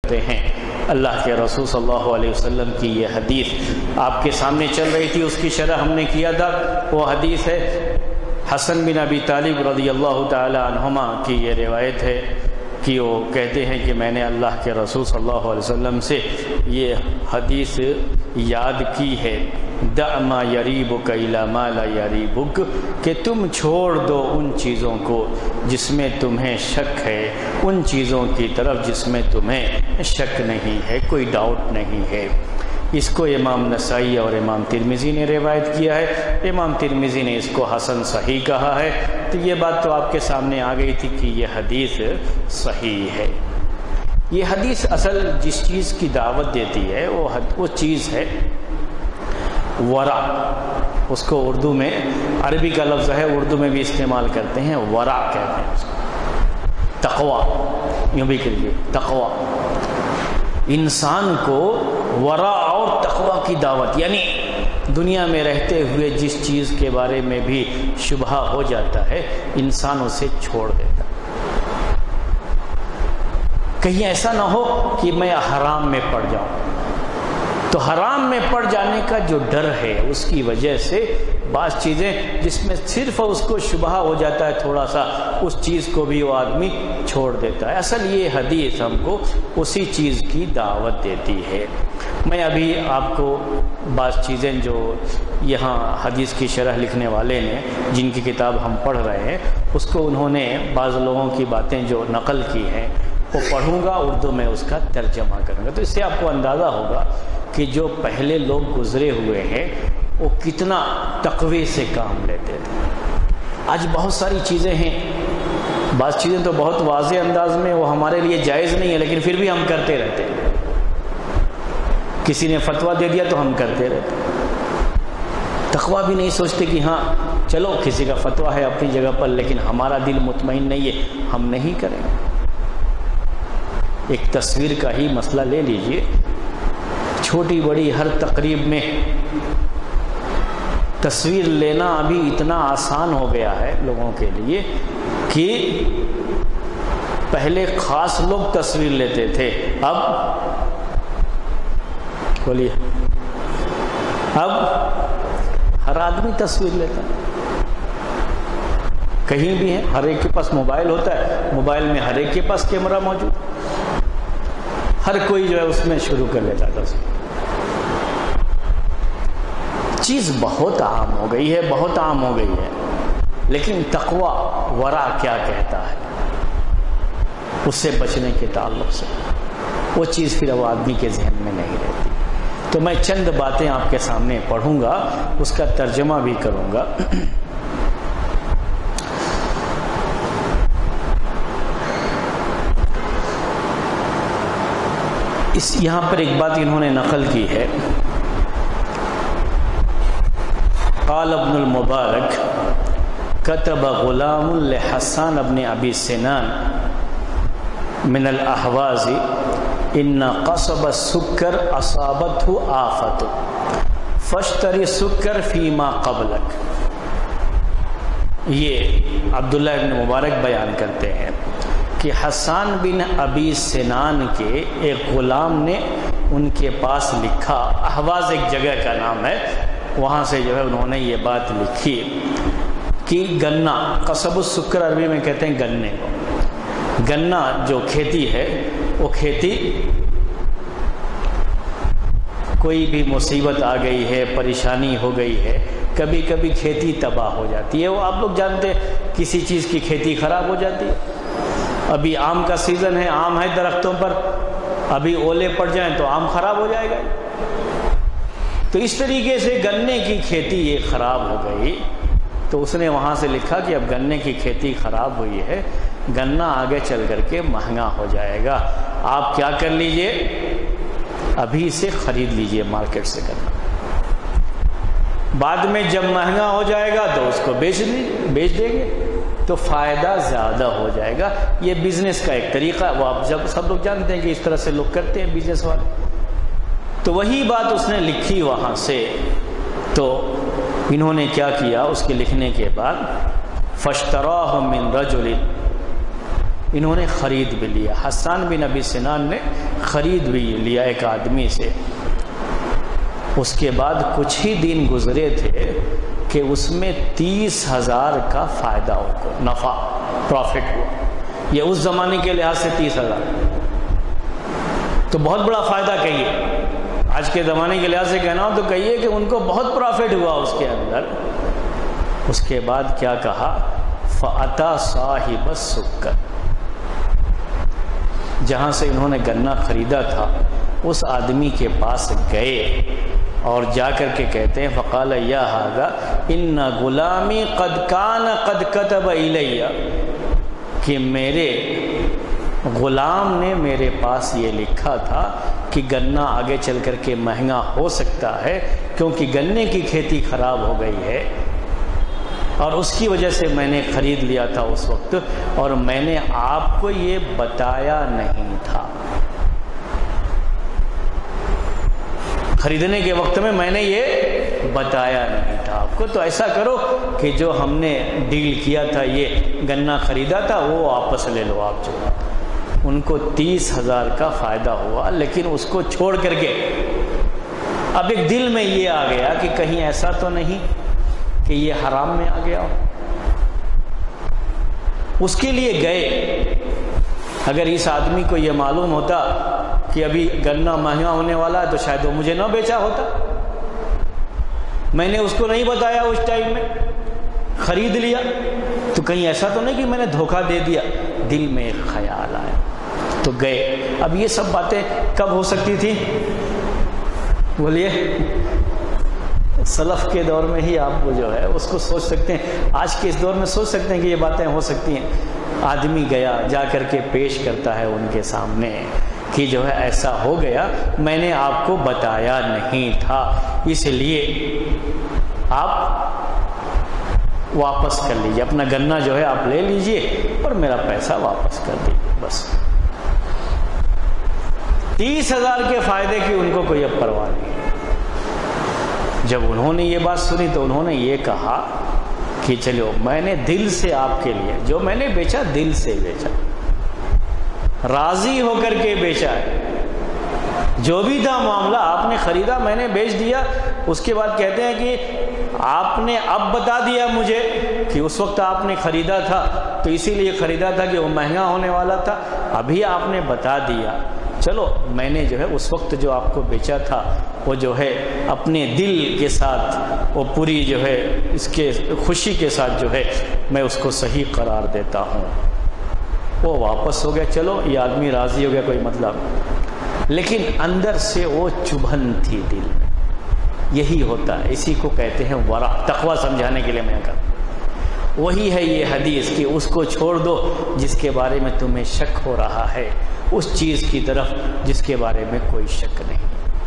ہیں اللہ کے رسول صلی اللہ علیہ وسلم کی یہ حدیث آپ کے سامنے چل رہی تھی، اس کی شرح ہم نے کیا تھا۔ وہ حدیث ہے حسن بن ابی طالب رضی اللہ تعالی عنہما کی یہ روایت ہے کہ وہ کہتے ہیں کہ میں نے اللہ کے رسول صلی اللہ علیہ وسلم سے یہ حدیث یاد کی ہے، دع ما یریبک الی ما لا یریبک، کہ تم چھوڑ دو ان چیزوں کو جس میں تمہیں شک ہے ان چیزوں کی طرف جس میں تمہیں شک نہیں ہے، کوئی ڈاؤٹ نہیں ہے۔ اس کو امام نسائی اور امام ترمذی نے روایت کیا ہے۔ امام ترمذی نے اس کو حسن صحیح کہا ہے، تو یہ بات تو آپ کے سامنے آ گئی تھی کہ یہ حدیث صحیح ہے۔ یہ حدیث اصل جس چیز کی دعوت دیتی ہے وہ چیز ہے ورع، اس کو اردو میں عربی کا لفظ ہے، اردو میں بھی استعمال کرتے ہیں، ورع کہتے ہیں اس کو، تقوی، یوں بھی کہیے تقوی۔ انسان کو ورع اور تقوی کی دعوت، یعنی دنیا میں رہتے ہوئے جس چیز کے بارے میں بھی شبہ ہو جاتا ہے انسان اسے چھوڑ دیتا ہے۔ کہیں ایسا نہ ہو کہ میں حرام میں پڑ جاؤں، تو حرام میں پڑ جانے کا جو ڈر ہے اس کی وجہ سے بعض چیزیں جس میں صرف اس کو شبہ ہو جاتا ہے تھوڑا سا، اس چیز کو بھی وہ آدمی چھوڑ دیتا ہے۔ اصل یہ حدیث ہم کو اسی چیز کی دعوت دیتی ہے۔ میں ابھی آپ کو بعض چیزیں جو یہاں حدیث کی شرح لکھنے والے نے جن کی کتاب ہم پڑھ رہے ہیں اس کو انہوں نے بعض لوگوں کی باتیں جو نقل کی ہیں وہ پڑھوں گا، اردو میں اس کا ترجمہ کروں گا، تو اس سے آپ کو اندازہ ہوگا کہ جو پہلے لوگ گزرے ہوئے ہیں وہ کتنا تقوی سے کام لیتے تھے۔ آج بہت ساری چیزیں ہیں، بعض چیزیں تو بہت واضح انداز میں وہ ہمارے لیے جائز نہیں ہے لیکن پھر بھی ہم کرتے رہتے ہیں۔ کسی نے فتویٰ دے دیا تو ہم کرتے رہتے ہیں، تقوی بھی نہیں سوچتے کہ ہاں چلو کسی کا فتویٰ ہے اپنی جگہ پر لیکن ہمارا دل مطمئن نہیں ہے، ہم نہیں کریں۔ ایک تصویر کا ہی مسئلہ لے لیجئے، چھوٹی بڑی ہر تقریب میں تصویر لینا ابھی اتنا آسان ہو گیا ہے لوگوں کے لیے کہ پہلے خاص لوگ تصویر لیتے تھے، اب بولیے اب ہر آدمی تصویر لیتا ہے، کہیں بھی ہے، ہر ایک کے پاس موبائل ہوتا ہے، موبائل میں ہر ایک کے پاس کیمرہ موجود، ہر کوئی جو ہے اس میں شروع کر لیتا تھا۔ چیز بہت عام ہو گئی ہے، بہت عام ہو گئی ہے، لیکن تقوی ورع کیا کہتا ہے اس سے بچنے کے تعلق سے وہ چیز پھر وہ آدمی کے ذہن میں نہیں رہتی۔ تو میں چند باتیں آپ کے سامنے پڑھوں گا، اس کا ترجمہ بھی کروں گا۔ یہاں پر ایک بات انہوں نے نقل کی ہے، قال ابن المبارک كتب غلام لحسان ابن ابی سنان من الاحواز ان قصب السکر اصابته آفت فاشتری السکر فیما قبلک۔ یہ عبداللہ ابن مبارک بیان کرتے ہیں کہ حسان بن ابی سنان کے ایک غلام نے ان کے پاس لکھا، احواز ایک جگہ کا نام ہے، وہاں سے جو ہے انہوں نے یہ بات لکھی کہ گنا، قصب السکر عربی میں کہتے ہیں گنے کو، گنا جو کھیتی ہے وہ کھیتی کوئی بھی مصیبت آ گئی ہے، پریشانی ہو گئی ہے، کبھی کبھی کھیتی تباہ ہو جاتی ہے، وہ آپ لوگ جانتے ہیں کسی چیز کی کھیتی خراب ہو جاتی ہے۔ ابھی آم کا سیزن ہے، آم ہے درختوں پر، ابھی اولے پڑ جائیں تو آم خراب ہو جائے گا۔ تو اس طریقے سے گنے کی کھیتی یہ خراب ہو گئی، تو اس نے وہاں سے لکھا کہ اب گنے کی کھیتی خراب ہوئی ہے، گنا آگے چل کر کے مہنگا ہو جائے گا، آپ کیا کر لیجئے، ابھی سے خرید لیجئے مارکیٹ سے گنا، بعد میں جب مہنگا ہو جائے گا تو اس کو بیچ دیں گے تو فائدہ زیادہ ہو جائے گا۔ یہ بزنس کا ایک طریقہ ہے، وہ آپ جب سب لوگ جانتے ہیں کہ اس طرح سے لوگ کرتے ہیں بزنس والے۔ تو وہی بات اس نے لکھی وہاں سے، تو انہوں نے کیا کیا اس کے لکھنے کے بعد، فاشتراہ من رجل، انہوں نے خرید بھی لیا، حسان بن ابی سنان نے خرید بھی لیا ایک آدمی سے۔ اس کے بعد کچھ ہی دن گزرے تھے کہ اس میں 30,000 کا فائدہ ان کو نفع پروفٹ ہوا۔ یہ اس زمانے کے لحاظ سے 30,000 تو بہت بڑا فائدہ کہیے، آج کے زمانے کے لحاظ سے کہنا ہو تو کہیے کہ ان کو بہت پروفٹ ہوا اس کے اندر۔ اس کے بعد کیا کہا؟ فَأَتَى صَاحِبَ السُّكَّرِ، جہاں سے انہوں نے گنا خریدا تھا اس آدمی کے پاس گئے اور جا کر کے کہتے ہیں فقال یا ھذا ان غلامی قد کان قد کتب الی، کہ میرے غلام نے میرے پاس یہ لکھا تھا کہ گنا آگے چل کر کے مہنگا ہو سکتا ہے کیونکہ گنے کی کھیتی خراب ہو گئی ہے، اور اس کی وجہ سے میں نے خرید لیا تھا اس وقت، اور میں نے آپ کو یہ بتایا نہیں تھا۔ خریدنے کے وقت میں نے یہ بتایا نہیں تھا آپ کو، تو ایسا کرو کہ جو ہم نے ڈیل کیا تھا، یہ گنا خریدا تھا، وہ واپس لے لو آپ۔ جو ان کو 30,000 کا فائدہ ہوا، لیکن اس کو چھوڑ کر کے اب ایک دل میں یہ آ گیا کہ کہیں ایسا تو نہیں کہ یہ حرام میں آ گیا ہو۔ اس کے لیے گئے، اگر اس آدمی کو یہ معلوم ہوتا کہ ابھی گنا مہنگا ہونے والا ہے تو شاید وہ مجھے نہ بیچا ہوتا، میں نے اس کو نہیں بتایا اس ٹائم میں، خرید لیا، تو کہیں ایسا تو نہیں کہ میں نے دھوکہ دے دیا۔ دل میں ایک خیال آیا تو گئے۔ اب یہ سب باتیں کب ہو سکتی تھی؟ بولیے، سلف کے دور میں ہی آپ وہ جو ہے اس کو سوچ سکتے ہیں، آج کے اس دور میں سوچ سکتے ہیں کہ یہ باتیں ہو سکتی ہیں۔ آدمی گیا، جا کر کے پیش کرتا ہے ان کے سامنے کہ جو ہے ایسا ہو گیا، میں نے آپ کو بتایا نہیں تھا، اس لیے آپ واپس کر لیجئے، اپنا گنا جو ہے آپ لے لیجئے اور میرا پیسہ واپس کر دیجئے۔ بس 30,000 کے فائدے کی ان کو کوئی اب پرواہ نہیں۔ جب انہوں نے یہ بات سنی تو انہوں نے یہ کہا کہ چلو میں نے دل سے آپ کے لیے جو میں نے بیچا، دل سے بیچا، راضی ہو کر کے بیچا ہے، جو بھی تھا معاملہ آپ نے خریدا، میں نے بیچ دیا۔ اس کے بعد کہتے ہیں کہ آپ نے اب بتا دیا مجھے کہ اس وقت آپ نے خریدا تھا تو اسی لیے خریدا تھا کہ وہ مہنگا ہونے والا تھا، ابھی آپ نے بتا دیا، چلو میں نے جو ہے اس وقت جو آپ کو بیچا تھا وہ جو ہے اپنے دل کے ساتھ، وہ پوری جو ہے اس کے خوشی کے ساتھ جو ہے میں اس کو صحیح قرار دیتا ہوں۔ وہ واپس ہو گیا، چلو یہ آدمی راضی ہو گیا، کوئی مطلب، لیکن اندر سے وہ چبھن تھی دل میں۔ یہی ہوتا ہے، اسی کو کہتے ہیں ورع۔ تقویٰ سمجھانے کے لیے میں کہا وہی ہے یہ حدیث کہ اس کو چھوڑ دو جس کے بارے میں تمہیں شک ہو رہا ہے، اس چیز کی طرف جس کے بارے میں کوئی شک نہیں۔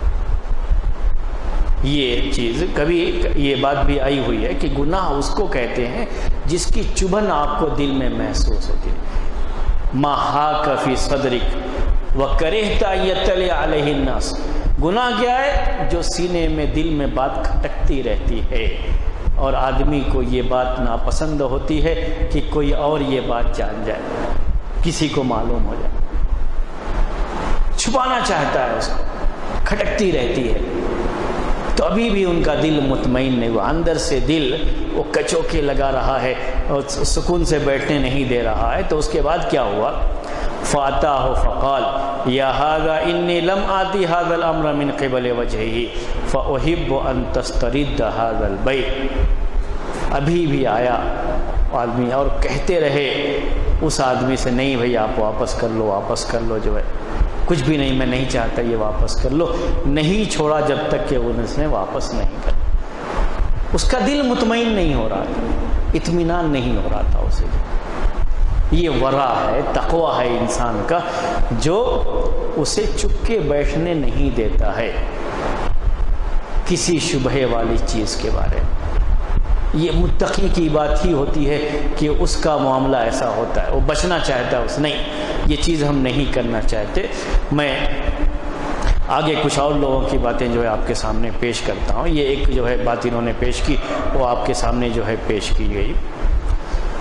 یہ چیز کبھی یہ بات بھی آئی ہوئی ہے کہ گناہ اس کو کہتے ہیں جس کی چبھن آپ کو دل میں محسوس ہوتی ہے۔ ما حاک فی صدرک وکرہت ان یطلع علیہ الناس، گناہ کیا ہے؟ جو سینے میں دل میں بات کھٹکتی رہتی ہے اور آدمی کو یہ بات ناپسند ہوتی ہے کہ کوئی اور یہ بات جان جائے، کسی کو معلوم ہو جائے، چھپانا چاہتا ہے، اس کو کھٹکتی رہتی ہے، تو ابھی بھی ان کا دل مطمئن نہیں ہوا، اندر سے دل وہ کچوکے لگا رہا ہے اور سکون سے بیٹھنے نہیں دے رہا ہے۔ تو اس کے بعد کیا ہوا؟ فاتاہ فقال یا ھذا انی لم آتی ھذا الامر من قبل وجہہ فاحب ان تسترد ھذا البیع۔ ابھی بھی آیا آدمی اور کہتے رہے اس آدمی سے، نہیں بھئی آپ واپس کر لو، واپس کر لو، جو ہے کچھ بھی نہیں، میں نہیں چاہتا، یہ واپس کر لو۔ نہیں چھوڑا جب تک کہ اس نے واپس نہیں کر، اس کا دل مطمئن نہیں ہو رہا تھا، اطمینان نہیں ہو رہا تھا اسے۔ یہ ورع ہے، تقویٰ ہے انسان کا، جو اسے چپ کے بیٹھنے نہیں دیتا ہے کسی شبہے والی چیز کے بارے میں۔ یہ متقی کی بات ہی ہوتی ہے کہ اس کا معاملہ ایسا ہوتا ہے، وہ بچنا چاہتا ہے، اس نہیں، یہ چیز ہم نہیں کرنا چاہتے۔ میں آگے کچھ اور لوگوں کی باتیں جو ہے آپ کے سامنے پیش کرتا ہوں۔ یہ ایک جو ہے بات انہوں نے پیش کی، وہ آپ کے سامنے جو ہے پیش کی گئی۔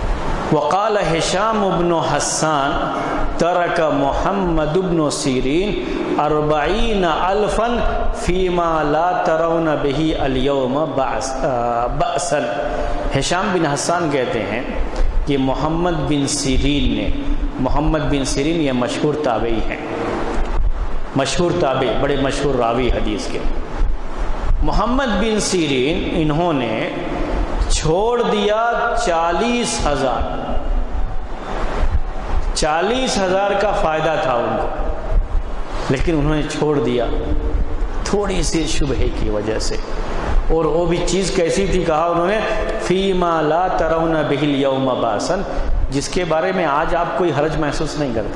وقال هشام بن حسان ترک محمد بن سیرین 40,000 فیما لا ترون به اليوم بأسا. ہشام بن حسان کہتے ہیں کہ محمد بن سیرین نے، محمد بن سیرین یہ مشہور تابعی ہیں، مشہور تابعی، بڑے مشہور راوی حدیث کے. محمد بن سیرین انہوں نے چھوڑ دیا 40,000 کا فائدہ تھا ان کو، لیکن انہوں نے چھوڑ دیا تھوڑی سی شبہے کی وجہ سے. اور وہ بھی چیز کیسی تھی؟ کہا انہوں نے فیما لا ترون به اليوم باسا، جس کے بارے میں آج آپ کوئی حرج محسوس نہیں کرتے.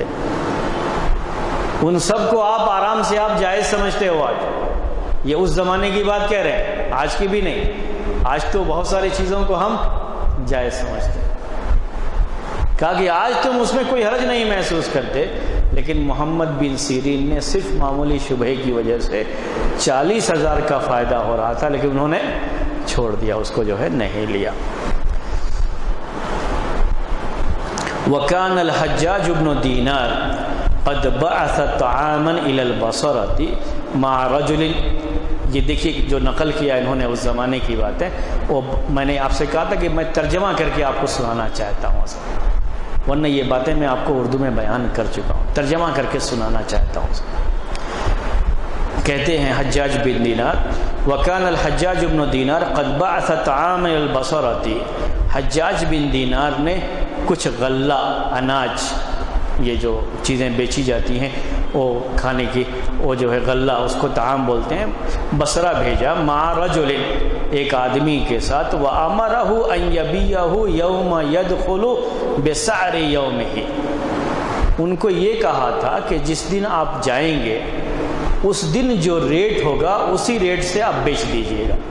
ان سب کو آپ آرام سے آپ جائز سمجھتے ہو. آج یہ اس زمانے کی بات کہہ رہے ہیں، آج کی بھی نہیں. آج تو بہت ساری چیزوں کو ہم جائز سمجھتے ہیں. کہا کہ آج تم اس میں کوئی حرج نہیں محسوس کرتے، لیکن محمد بن سیرین نے صرف معمولی شبہے کی وجہ سے 40,000 کا فائدہ ہو رہا تھا، لیکن انہوں نے چھوڑ دیا، اس کو جو ہے نہیں لیا. وَكَانَ الْحَجَّاجُ بْنُ دِينَارٍ قَدْ بَعَثَ طَعَامًا إِلَى الْبَصَرَةِ مَعَ رَجُلٍ. یہ دیکھیے جو نقل کیا انہوں نے اس زمانے کی بات ہے. وہ میں نے آپ سے کہا تھا کہ میں ترجمہ کر کے آپ کو سنانا چاہتا ہوں، ورنہ یہ باتیں میں آپ کو اردو میں بیان کر چکا ہوں، ترجمہ کر کے سنانا چاہتا ہوں. کہتے ہیں حجاج بن دینار، وَكَانَ الْحَجَّاجُ بْنُ دِينَارٍ قَدْ بَعَثَ طَعَامًا إِلَى الْبَصَرَةِ. حجاج بن دینار نے کچھ غلہ، اناج، یہ جو چیزیں بیچی جاتی ہیں وہ کھانے کی، وہ جو ہے غلہ، اس کو طعام بولتے ہیں، بصرہ بھیجا. مع رجل، ایک آدمی کے ساتھ. وَأَمَرَهُ أَن يَبِيَّهُ يَوْمَ يَدْخُلُ بِسَعْرِ يَوْمِهِ. ان کو یہ کہا تھا کہ جس دن آپ جائیں گے اس دن جو ریٹ ہوگا اسی ریٹ سے آپ بیچ دیجئے گا.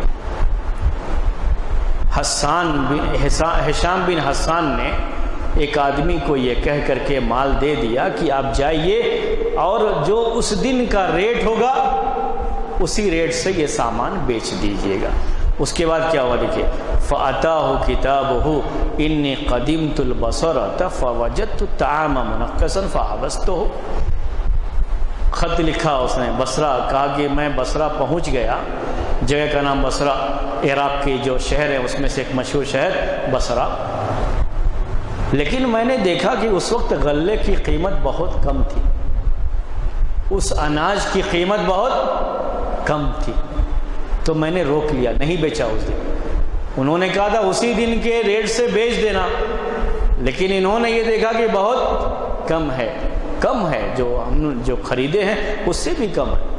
ہشام بن حسان نے ایک آدمی کو یہ کہہ کر کے مال دے دیا کہ آپ جائیے اور جو اس دن کا ریٹ ہوگا اسی ریٹ سے یہ سامان بیچ دیجئے گا. اس کے بعد کیا ہوا دیکھیے، فَأَتَاهُ كِتَابُهُ إِنِّي قَدِمْتُ الْبَصَرَةَ فَوَجَدْتُ الطَّعَامَ مُنَقَّصًا فَحَبَسْتُهُ. خط لکھا اس نے بصرہ، کہا کہ میں بصرہ پہنچ گیا، جگہ کا نام بصرہ، عراق کی جو شہر ہے اس میں سے ایک مشہور شہر بصرہ. لیکن میں نے دیکھا کہ اس وقت غلے کی قیمت بہت کم تھی، اس اناج کی قیمت بہت کم تھی، تو میں نے روک لیا، نہیں بیچا اس دن. انہوں نے کہا تھا اسی دن کے ریٹ سے بیچ دینا، لیکن انہوں نے یہ دیکھا کہ بہت کم ہے، کم ہے، جو ہم جو خریدے ہیں اس سے بھی کم ہے،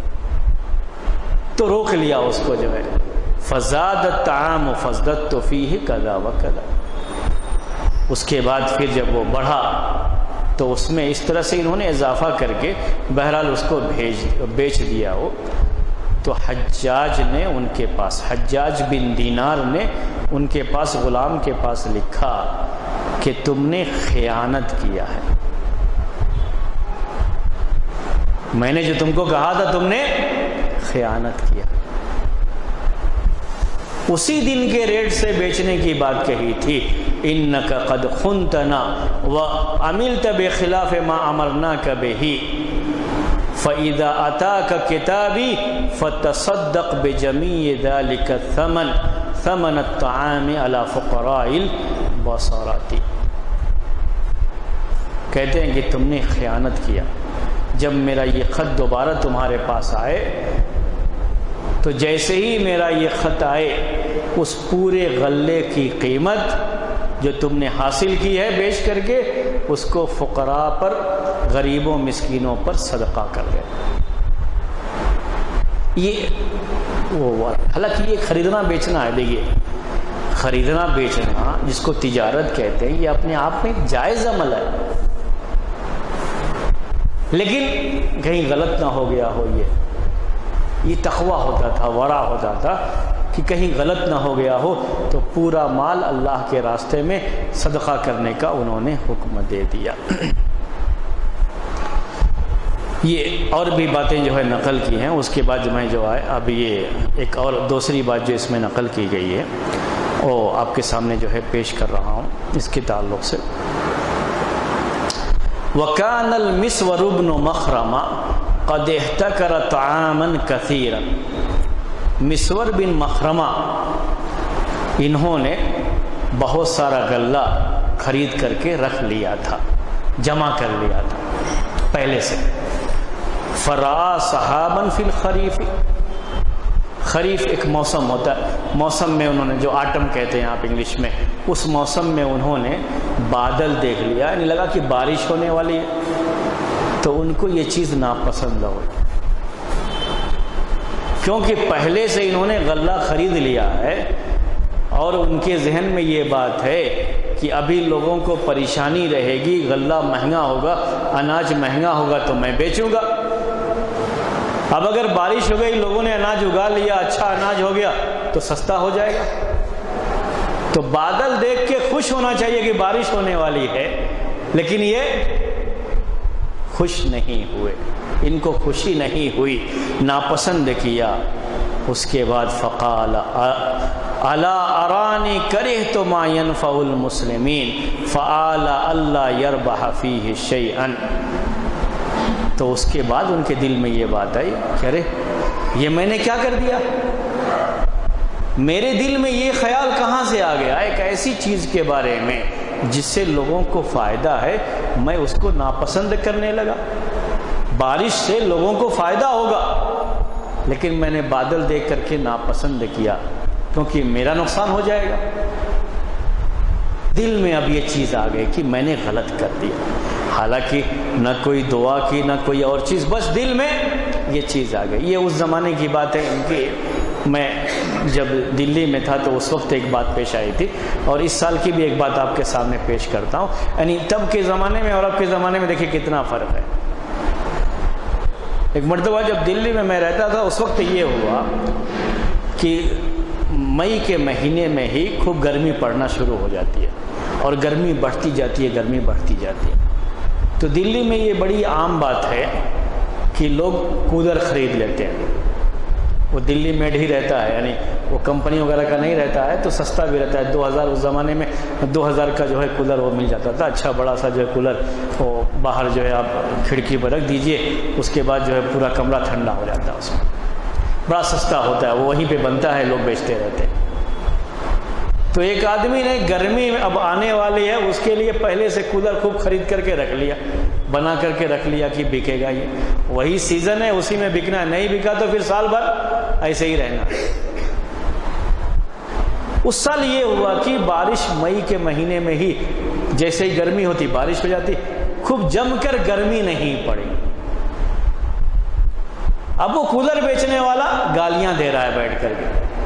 تو روک لیا اس کو جو ہے. فزاد الطعام فازددت فیہ کذا وکذا. اس کے بعد پھر جب وہ بڑھا تو اس میں اس طرح سے انہوں نے اضافہ کر کے بہرحال اس کو بیچ دیا. وہ تو حجاج نے ان کے پاس، حجاج بن دینار نے ان کے پاس، غلام کے پاس لکھا کہ تم نے خیانت کیا ہے، میں نے جو تم کو کہا تھا تم نے خیانت کیا. اسی دن کے ریٹ سے بیچنے کی بات کہی تھی. انک قد خنتنا وعملت بخلاف ما امرناک به فاذا اتاک کتابی فتصدق بجمیع ذلك الثمن ثمن الطعام على فقراء البصرات. کہتے ہیں کہ تم نے خیانت کیا. جب میرا یہ خط دوبارہ تمہارے پاس آئے تو جیسے ہی میرا یہ خط آئے اس پورے غلے کی قیمت جو تم نے حاصل کی ہے بیچ کر کے اس کو فقراء پر، غریبوں مسکینوں پر صدقہ کر گئے. یہ وہ حالانکہ یہ خریدنا بیچنا ہے. دیکھیے خریدنا بیچنا جس کو تجارت کہتے ہیں یہ اپنے آپ میں جائز عمل ہے، لیکن کہیں غلط نہ ہو گیا ہو. یہ تقویٰ ہوتا تھا، ورع ہوتا تھا کہ کہیں غلط نہ ہو گیا ہو، تو پورا مال اللہ کے راستے میں صدقہ کرنے کا انہوں نے حکم دے دیا. یہ اور بھی باتیں جو ہے نقل کی ہیں. اس کے بعد میں جو ہے اب یہ ایک اور دوسری بات جو اس میں نقل کی گئی ہے وہ آپ کے سامنے جو ہے پیش کر رہا ہوں. اس کے تعلق سے وَكَانَ الْمِسْوَرُ بْنُ مَخْرَمَ قَدْ احْتَكَرَ طَعَامًا كَثِيرًا، مسور بن مخرمہ انہوں نے بہت سارا غلہ خرید کر کے رکھ لیا تھا، جمع کر لیا تھا پہلے سے. فرا صحاباً فی الخریف، خریف ایک موسم ہوتا ہے، موسم میں انہوں نے جو آٹم کہتے ہیں آپ انگلش میں، اس موسم میں انہوں نے بادل دیکھ لیا، یعنی لگا کہ بارش ہونے والی ہے، تو ان کو یہ چیز ناپسند ہوئی، کیونکہ پہلے سے انہوں نے غلہ خرید لیا ہے اور ان کے ذہن میں یہ بات ہے کہ ابھی لوگوں کو پریشانی رہے گی، غلہ مہنگا ہوگا، اناج مہنگا ہوگا تو میں بیچوں گا. اب اگر بارش ہو گئی، لوگوں نے اناج اگا لیا، اچھا اناج ہو گیا تو سستا ہو جائے گا. تو بادل دیکھ کے خوش ہونا چاہیے کہ بارش ہونے والی ہے، لیکن یہ خوش نہیں ہوئے، ان کو خوشی نہیں ہوئی، ناپسند کیا. اس کے بعد فقال الا ارانی کرہت ما ينفع المسلمین فآل اللہ یربح فیہ شیئا. تو اس کے بعد ان کے دل میں یہ بات آئی کہ ارے یہ میں نے کیا کر دیا، میرے دل میں یہ خیال کہاں سے آ گیا ایک ایسی چیز کے بارے میں جس سے لوگوں کو فائدہ ہے، میں اس کو ناپسند کرنے لگا. بارش سے لوگوں کو فائدہ ہوگا، لیکن میں نے بادل دیکھ کر کے ناپسند کیا کیونکہ میرا نقصان ہو جائے گا. دل میں اب یہ چیز آ گئی کہ میں نے غلط کر دیا، حالانکہ نہ کوئی دعا کی نہ کوئی اور چیز، بس دل میں یہ چیز آ گئی. یہ اس زمانے کی بات ہے ان کی. میں جب دلی میں تھا تو اس وقت ایک بات پیش آئی تھی، اور اس سال کی بھی ایک بات آپ کے سامنے پیش کرتا ہوں. یعنی تب کے زمانے میں اور اب کے زمانے میں دیکھیں کتنا فرق ہے. ایک مرتبہ جب دلی میں رہتا تھا اس وقت یہ ہوا کہ مئی کے مہینے میں ہی خوب گرمی پڑنا شروع ہو جاتی ہے اور گرمی بڑھتی جاتی ہے، گرمی بڑھتی جاتی ہے. تو دلی میں یہ بڑی عام بات ہے کہ لوگ کولر خرید لیتے ہیں. وہ دلی میڈ ہی رہتا ہے، یعنی وہ کمپنی وغیرہ کا نہیں رہتا ہے، تو سستا بھی رہتا ہے. 2000 اس زمانے میں 2000 کا جو ہے کولر وہ مل جاتا تھا، اچھا بڑا سا جو ہے کولر، وہ باہر جو ہے آپ کھڑکی پر رکھ دیجئے، اس کے بعد جو ہے پورا کمرہ ٹھنڈا ہو جاتا ہے. اس میں بڑا سستا ہوتا ہے، وہ وہیں پہ بنتا ہے، لوگ بیچتے رہتے ہیں. تو ایک آدمی نے گرمی اب آنے والی ہے اس کے لیے پہلے سے کولر خوب خرید کر کے رکھ لیا، بنا کر کے رکھ لیا کہ بکے گا، یہ وہی سیزن ہے، اسی میں بکنا ہے، نہیں بکا تو پھر سال بھر ایسے ہی رہنا. اس سال یہ ہوا کہ بارش مئی کے مہینے میں ہی جیسے ہی گرمی ہوتی بارش ہو جاتی، خوب جم کر گرمی نہیں پڑی. اب وہ کولر بیچنے والا گالیاں دے رہا ہے بیٹھ کر کے،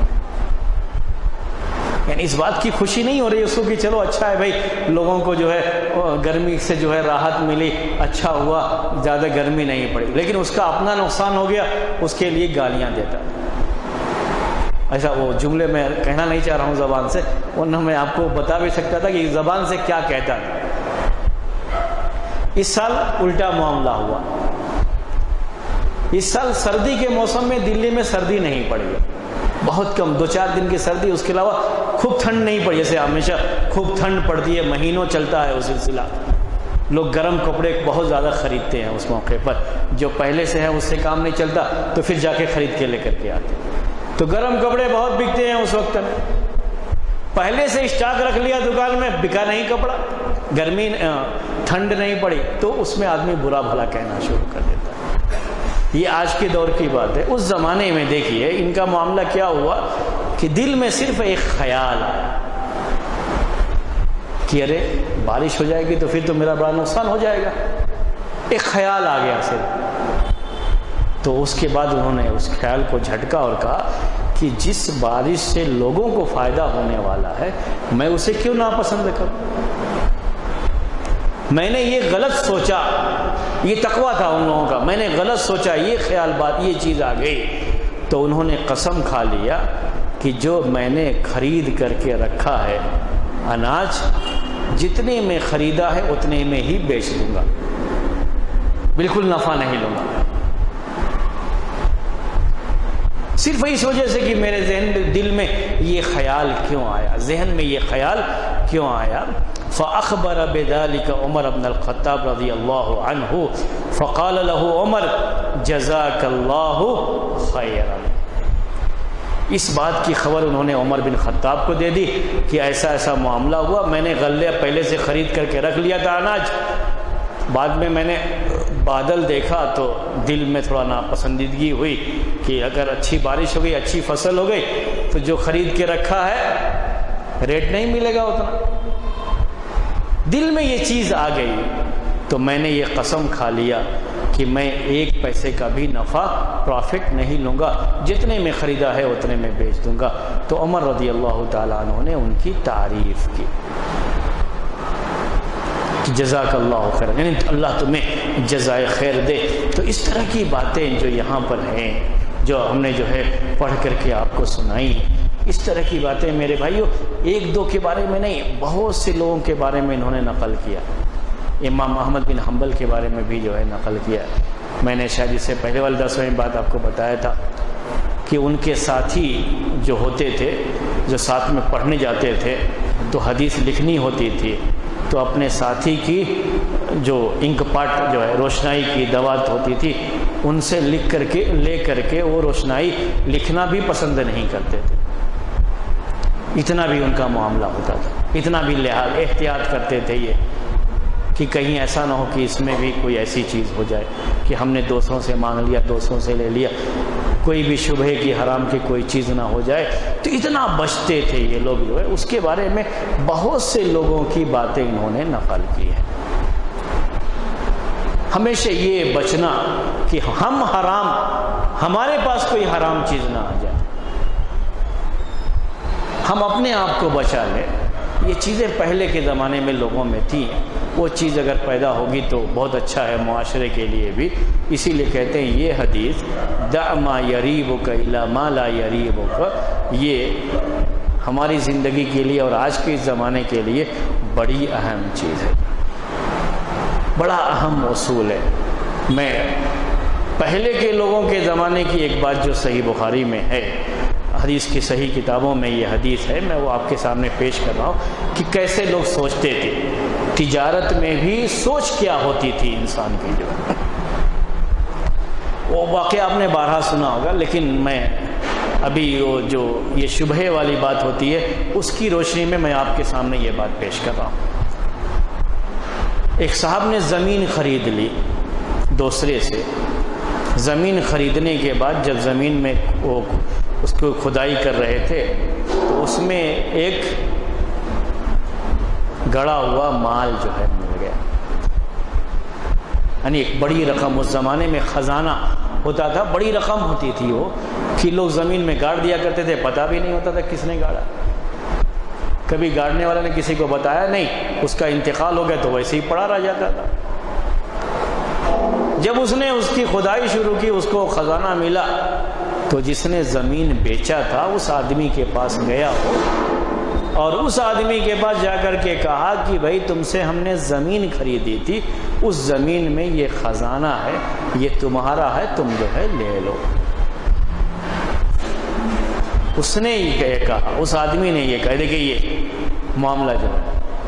یعنی اس بات کی خوشی نہیں ہو رہی اس کو کہ چلو اچھا ہے بھائی، لوگوں کو جو ہے گرمی سے جو ہے راحت ملی، اچھا ہوا، زیادہ گرمی نہیں پڑی، لیکن اس کا اپنا نقصان ہو گیا، اس کے لیے گالیاں دیتا. ایسا وہ جملے میں کہنا نہیں چاہ رہا ہوں زبان سے، ورنہ میں آپ کو بتا بھی سکتا تھا کہ زبان سے کیا کہتا تھا. اس سال الٹا معاملہ ہوا. اس سال سردی کے موسم میں دلی میں سردی نہیں پڑی ہے، بہت کم، 2-4 دن کی سردی، اس کے علاوہ خوب ٹھنڈ نہیں پڑی. جیسے ہمیشہ خوب ٹھنڈ پڑتی ہے، مہینوں چلتا ہے وہ سلسلہ. لوگ گرم کپڑے بہت زیادہ خریدتے ہیں اس موقع پر، جو پہلے سے ہیں اس سے کام نہیں چلتا تو پھر جا کے خرید کے لے کر کے آتے. تو گرم کپڑے بہت بکتے ہیں اس وقت میں. پہلے سے اسٹاک رکھ لیا دکان میں، بکا نہیں کپڑا، گرمی ٹھنڈ نہیں پڑی تو اس میں آدمی برا بھلا کہنا شروع کر دیتا ہے. یہ آج کے دور کی بات ہے. اس زمانے میں دیکھیے ان کا معاملہ کیا ہوا کہ دل میں صرف ایک خیال آیا کہ ارے بارش ہو جائے گی تو پھر تو میرا بڑا نقصان ہو جائے گا. ایک خیال آ گیا صرف. تو اس کے بعد انہوں نے اس خیال کو جھٹکا اور کہا کہ جس بارش سے لوگوں کو فائدہ ہونے والا ہے میں اسے کیوں ناپسند کروں. میں نے یہ غلط سوچا، یہ تقویٰ تھا ان لوگوں کا، میں نے غلط سوچا، یہ خیال بات، یہ چیز آ گئی. تو انہوں نے قسم کھا لیا کہ جو میں نے خرید کر کے رکھا ہے اناج، جتنے میں خریدا ہے اتنے میں ہی بیچ دوں گا، بالکل نفع نہیں لوں گا. صرف اس وجہ سے کہ میرے ذہن دل میں یہ خیال کیوں آیا، ذہن میں یہ خیال کہ کیوں آیا؟ فأخبر بذلك عمر بن الخطاب رضی اللہ عنہ فقال له عمر جزاک اللہ خیرا. اس بات کی خبر انہوں نے عمر بن خطاب کو دے دی کہ ایسا ایسا معاملہ ہوا، میں نے غلے پہلے سے خرید کر کے رکھ لیا تھا اناج، بعد میں میں نے بادل دیکھا تو دل میں تھوڑا ناپسندیدگی ہوئی کہ اگر اچھی بارش ہو گئی، اچھی فصل ہو گئی تو جو خرید کے رکھا ہے ریٹ نہیں ملے گا اتنا. دل میں یہ چیز آ گئی تو میں نے یہ قسم کھا لیا کہ میں ایک پیسے کا بھی نفع پروفٹ نہیں لوں گا، جتنے میں خریدا ہے اتنے میں بیچ دوں گا. تو عمر رضی اللہ تعالیٰ عنہ نے ان کی تعریف کی کہ جزاک اللہ خیر، یعنی اللہ تمہیں جزائے خیر دے. تو اس طرح کی باتیں جو یہاں پر ہیں، جو ہم نے جو ہے پڑھ کر کے آپ کو سنائی، اس طرح کی باتیں میرے بھائیوں ایک دو کے بارے میں نہیں، بہت سے لوگوں کے بارے میں انہوں نے نقل کیا. امام احمد بن حنبل کے بارے میں بھی جو ہے نقل کیا. میں نے شاید اس سے پہلے والے درس میں بات آپ کو بتایا تھا کہ ان کے ساتھی جو ہوتے تھے، جو ساتھ میں پڑھنے جاتے تھے تو حدیث لکھنی ہوتی تھی، تو اپنے ساتھی کی جو انک پاٹ جو ہے روشنائی کی دوات ہوتی تھی ان سے لکھ کر کے لے کر کے وہ روشنائی لکھنا بھی پسند نہیں کرتے تھے. اتنا بھی ان کا معاملہ ہوتا تھا، اتنا بھی لحاظ احتیاط کرتے تھے یہ کہ کہیں ایسا نہ ہو کہ اس میں بھی کوئی ایسی چیز ہو جائے کہ ہم نے دوسروں سے مانگ لیا، دوسروں سے لے لیا، کوئی بھی شبہ کی حرام کی کوئی چیز نہ ہو جائے. تو اتنا بچتے تھے یہ لوگ جو ہے. اس کے بارے میں بہت سے لوگوں کی باتیں انہوں نے نقل کی ہیں. ہمیشہ یہ بچنا کہ ہم حرام، ہمارے پاس کوئی حرام چیز نہ آ جائے، ہم اپنے آپ کو بچا لیں. یہ چیزیں پہلے کے زمانے میں لوگوں میں تھیں، وہ چیز اگر پیدا ہوگی تو بہت اچھا ہے معاشرے کے لیے بھی. اسی لیے کہتے ہیں یہ حدیث دع ما یریبک الی ما لا یریبک، یہ ہماری زندگی کے لیے اور آج کے زمانے کے لیے بڑی اہم چیز ہے، بڑا اہم اصول ہے. میں پہلے کے لوگوں کے زمانے کی ایک بات جو صحیح بخاری میں ہے، حدیث کی صحیح کتابوں میں یہ حدیث ہے، میں وہ آپ کے سامنے پیش کر رہا ہوں کہ کیسے لوگ سوچتے تھے. تجارت میں بھی سوچ کیا ہوتی تھی انسان کی، جو وہ واقعہ آپ نے بارہا سنا ہوگا، لیکن میں ابھی وہ جو یہ شبہ والی بات ہوتی ہے اس کی روشنی میں آپ کے سامنے یہ بات پیش کر رہا ہوں. ایک صاحب نے زمین خرید لی دوسرے سے. زمین خریدنے کے بعد جب زمین میں وہ اس کو کھدائی کر رہے تھے تو اس میں ایک گڑا ہوا مال جو ہے مل گیا، یعنی ایک بڑی رقم. اس زمانے میں خزانہ ہوتا تھا، بڑی رقم ہوتی تھی وہ، کہ لوگ زمین میں گاڑ دیا کرتے تھے، پتہ بھی نہیں ہوتا تھا کس نے گاڑا. کبھی گاڑنے والے نے کسی کو بتایا نہیں، اس کا انتقال ہو گیا تو ویسے ہی پڑا رہ جاتا تھا. جب اس نے اس کی کھدائی شروع کی، اس کو خزانہ ملا، تو جس نے زمین بیچا تھا اس آدمی کے پاس گیا اور اس آدمی کے پاس جا کر کے کہا کہ بھائی تم سے ہم نے زمین خریدی تھی، اس زمین میں یہ خزانہ ہے، یہ تمہارا ہے، تم جو ہے لے لو. اس نے یہ کہا، اس آدمی نے یہ کہا. دیکھیں یہ معاملہ جو ہے،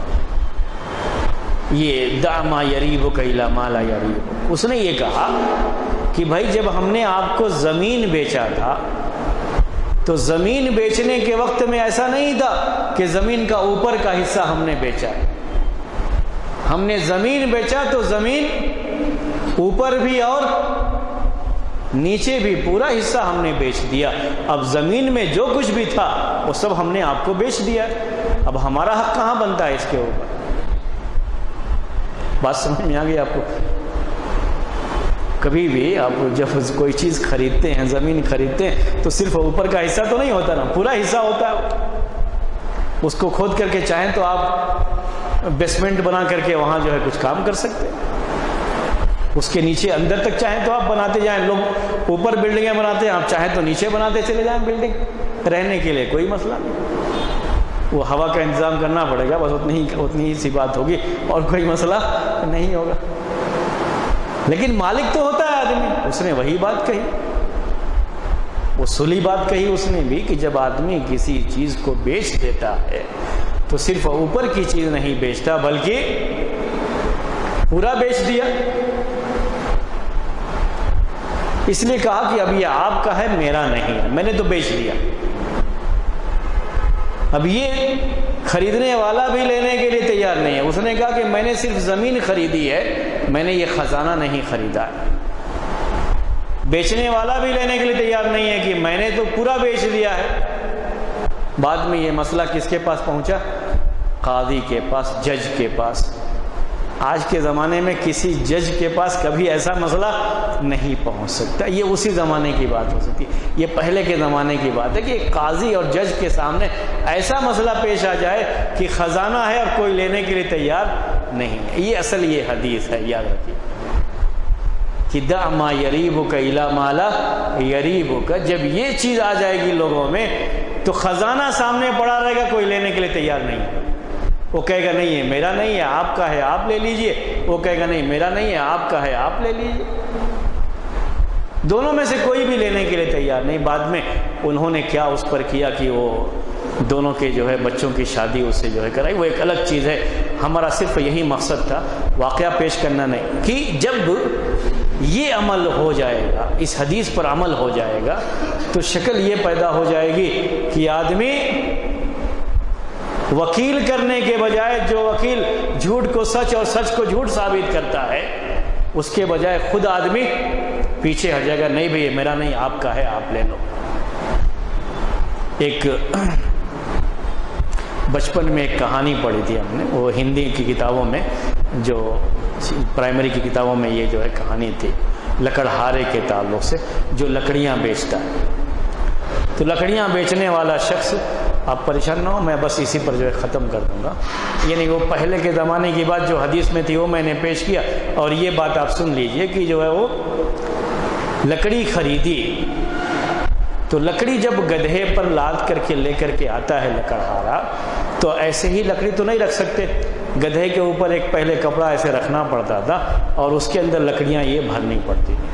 یہ دع ما یریبک الی ما لا یریبک. اس نے یہ کہا کہ بھائی جب ہم نے آپ کو زمین بیچا تھا تو زمین بیچنے کے وقت میں ایسا نہیں تھا کہ زمین کا اوپر کا حصہ ہم نے بیچا ہے. ہم نے زمین بیچا تو زمین اوپر بھی اور نیچے بھی پورا حصہ ہم نے بیچ دیا. اب زمین میں جو کچھ بھی تھا وہ سب ہم نے آپ کو بیچ دیا. اب ہمارا حق کہاں بنتا ہے اس کے اوپر؟ بات سمجھ میں آ گئی آپ کو؟ کبھی بھی آپ جب کوئی چیز خریدتے ہیں، زمین خریدتے ہیں، تو صرف اوپر کا حصہ تو نہیں ہوتا نا، پورا حصہ ہوتا ہے. اس کو کھود کر کے چاہیں تو آپ بیسمنٹ بنا کر کے وہاں جو ہے کچھ کام کر سکتے ہیں. اس کے نیچے اندر تک چاہیں تو آپ بناتے جائیں. لوگ اوپر بلڈنگیں بناتے ہیں، آپ چاہیں تو نیچے بناتے چلے جائیں بلڈنگ رہنے کے لیے، کوئی مسئلہ نہیں. وہ ہوا کا انتظام کرنا پڑے گا، بس اتنی ہی سی بات ہوگی اور کوئی مسئلہ نہیں ہوگا. لیکن مالک تو ہوتا ہے آدمی. اس نے وہی بات کہی، اصولی بات کہی اس نے بھی کہ جب آدمی کسی چیز کو بیچ دیتا ہے تو صرف اوپر کی چیز نہیں بیچتا بلکہ پورا بیچ دیا. اس لیے کہا کہ اب یہ آپ کا ہے میرا نہیں ہے, میں نے تو بیچ دیا. اب یہ خریدنے والا بھی لینے کے لیے تیار نہیں ہے. اس نے کہا کہ میں نے صرف زمین خریدی ہے, میں نے یہ خزانہ نہیں خریدا ہے. بیچنے والا بھی لینے کے لیے تیار نہیں ہے کہ میں نے تو پورا بیچ دیا ہے. بعد میں یہ مسئلہ کس کے پاس پہنچا؟ قاضی کے پاس, جج کے پاس. آج کے زمانے میں کسی جج کے پاس کبھی ایسا مسئلہ نہیں پہنچ سکتا. یہ اسی زمانے کی بات ہو سکتی ہے, یہ پہلے کے زمانے کی بات ہے کہ قاضی اور جج کے سامنے ایسا مسئلہ پیش آ جائے کہ خزانہ ہے اور کوئی لینے کے لیے تیار نہیں ہے. یہ اصل یہ حدیث ہے, یاد رکھیے کہ دع ما یریبک الی ما لا یریبک. جب یہ چیز آ جائے گی لوگوں میں تو خزانہ سامنے پڑا رہے گا, کوئی لینے کے لیے تیار نہیں ہے. وہ کہے گا نہیں ہے میرا نہیں ہے, آپ کا ہے آپ لے لیجئے. وہ کہے گا نہیں میرا نہیں ہے, آپ کا ہے آپ لے لیجئے. دونوں میں سے کوئی بھی لینے کے لیے تیار نہیں. بعد میں انہوں نے کیا اس پر کیا کہ وہ دونوں کے جو ہے بچوں کی شادی اس سے جو ہے کرائی, وہ ایک الگ چیز ہے. ہمارا صرف یہی مقصد تھا واقعہ پیش کرنا نہیں کہ جب یہ عمل ہو جائے گا, اس حدیث پر عمل ہو جائے گا تو شکل یہ پیدا ہو جائے گی کہ آدمی وکیل کرنے کے بجائے, جو وکیل جھوٹ کو سچ اور سچ کو جھوٹ ثابت کرتا ہے, اس کے بجائے خود آدمی پیچھے ہٹ جائے گا. نہیں بھئی میرا نہیں, آپ کا ہے آپ لے لو. ایک بچپن میں ایک کہانی پڑھی تھی ہم نے, وہ ہندی کی کتابوں میں, جو پرائمری کی کتابوں میں یہ جو ہے کہانی تھی لکڑہارے کے تعلق سے, جو لکڑیاں بیچتا ہے. تو لکڑیاں بیچنے والا شخص, آپ پریشان نہ ہو, میں بس اسی پر جو ہے ختم کر دوں گا. یعنی وہ پہلے کے زمانے کی بات جو حدیث میں تھی وہ میں نے پیش کیا, اور یہ بات آپ سن لیجئے کہ جو ہے وہ لکڑی خریدی. تو لکڑی جب گدھے پر لاد کر کے لے کر کے آتا ہے لکڑہارا, تو ایسے ہی لکڑی تو نہیں رکھ سکتے. گدھے کے اوپر ایک پہلے کپڑا ایسے رکھنا پڑتا تھا اور اس کے اندر لکڑیاں یہ بھرنی پڑتی تھی.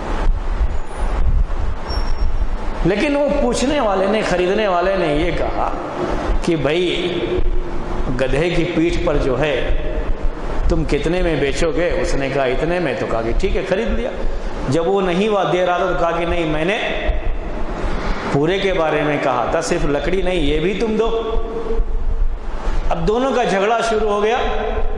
لیکن وہ پوچھنے والے نے, خریدنے والے نے یہ کہا کہ بھائی گدھے کی پیٹھ پر جو ہے تم کتنے میں بیچو گے؟ اس نے کہا اتنے میں. تو کہا کہ ٹھیک ہے خرید لیا. جب وہ نہیں وہ دے رہا تھا تو کہا کہ نہیں, میں نے پورے کے بارے میں کہا تھا, صرف لکڑی نہیں یہ بھی تم دو. اب دونوں کا جھگڑا شروع ہو گیا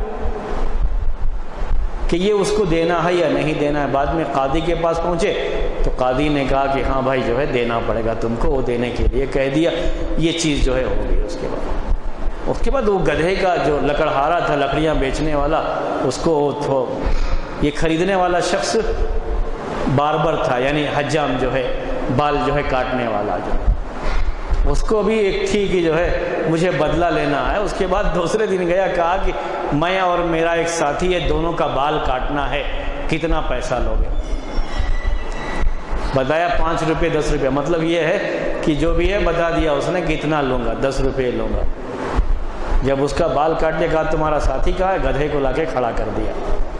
کہ یہ اس کو دینا ہے یا نہیں دینا ہے. بعد میں قاضی کے پاس پہنچے تو قاضی نے کہا کہ ہاں بھائی جو ہے دینا پڑے گا تم کو. وہ دینے کے لیے کہہ دیا. یہ چیز جو ہے ہو گئی. اس کے بعد وہ گدھے کا جو لکڑہارا تھا, لکڑیاں بیچنے والا, اس کو یہ خریدنے والا شخص باربر تھا, یعنی حجام جو ہے, بال جو ہے کاٹنے والا, جو اس کو بھی ایک تھی کہ جو ہے مجھے بدلہ لینا ہے. اس کے بعد دوسرے دن گیا, کہا کہ میں اور میرا ایک ساتھی ہے, دونوں کا بال کاٹنا ہے, کتنا پیسہ لوگے؟ بتایا 5 روپے 10 روپے. مطلب یہ ہے کہ جو بھی ہے بتا دیا اس نے, کتنا لوں گا؟ 10 روپے لوں گا. جب اس کا بال کاٹنے کا تمہارا ساتھی کہا ہے, گدھے کو لا کے کھڑا کر دیا.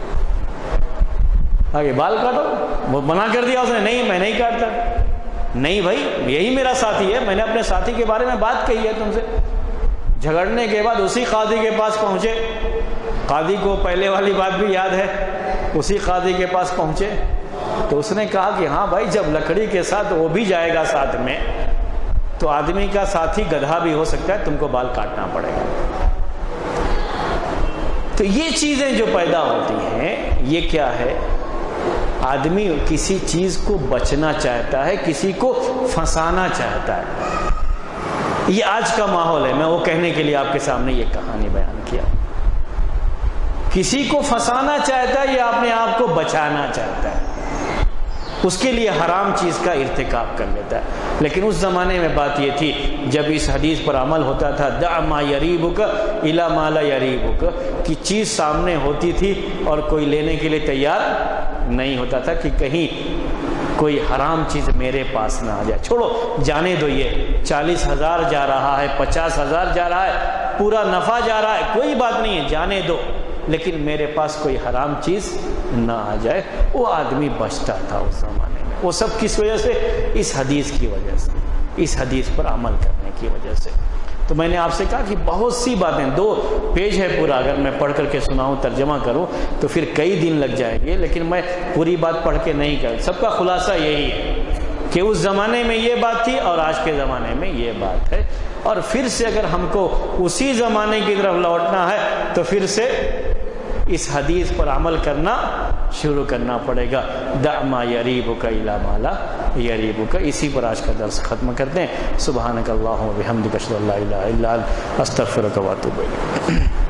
آگے بال کاٹو, وہ منع کر دیا اس نے, نہیں میں نہیں کاٹتا. نہیں بھائی یہی میرا ساتھی ہے, میں نے اپنے ساتھی کے بارے میں بات کہی ہے تم سے. جھگڑنے کے بعد اسی قاضی کے پاس پہنچے. قاضی کو پہلے والی بات بھی یاد ہے, اسی قاضی کے پاس پہنچے تو اس نے کہا کہ ہاں بھائی جب لکڑی کے ساتھ وہ بھی جائے گا ساتھ میں, تو آدمی کا ساتھی گدھا بھی ہو سکتا ہے, تم کو بال کاٹنا پڑے گا. تو یہ چیزیں جو پیدا ہوتی ہیں, یہ کیا ہے؟ آدمی کسی چیز کو بچنا چاہتا ہے, کسی کو پھنسانا چاہتا ہے. یہ آج کا ماحول ہے. میں وہ کہنے کے لیے آپ کے سامنے یہ کہانی بیان کیا. کسی کو پھنسانا چاہتا ہے یا اپنے آپ کو بچانا چاہتا ہے, اس کے لیے حرام چیز کا ارتکاب کر لیتا ہے. لیکن اس زمانے میں بات یہ تھی جب اس حدیث پر عمل ہوتا تھا, دع ما یریبک الی ما لا یریبک, کی چیز سامنے ہوتی تھی اور کوئی لینے کے لیے تیار نہیں ہوتا تھا کہ کہیں کوئی حرام چیز میرے پاس نہ آ جائے. چھوڑو جانے دو, یہ 40,000 جا رہا ہے, 50,000 جا رہا ہے, پورا نفع جا رہا ہے, کوئی بات نہیں ہے, جانے دو, لیکن میرے پاس کوئی حرام چیز نہ آ جائے. وہ آدمی بچتا تھا اس زمانے میں. وہ سب کس وجہ سے؟ اس حدیث کی وجہ سے, اس حدیث پر عمل کرنے کی وجہ سے. تو میں نے آپ سے کہا کہ بہت سی باتیں، 2 پیج ہے پورا، اگر میں پڑھ کر کے سناؤں ترجمہ کروں تو پھر کئی دن لگ جائیں گے، لیکن میں پوری بات پڑھ کے نہیں کر، سب کا خلاصہ یہی ہے کہ اس زمانے میں یہ بات تھی اور آج کے زمانے میں یہ بات ہے، اور پھر سے اگر ہم کو اسی زمانے کی طرف لوٹنا ہے تو پھر سے اس حدیث پر عمل کرنا شروع کرنا پڑے گا۔ دع ما یریبک الی ما لا یریبک۔ اسی پر آج کا درس ختم کرتے ہیں۔ سبحانک اللہم و بحمدک، اشہد ان لا الہ الا انت، استغفرک و اتوب الیک۔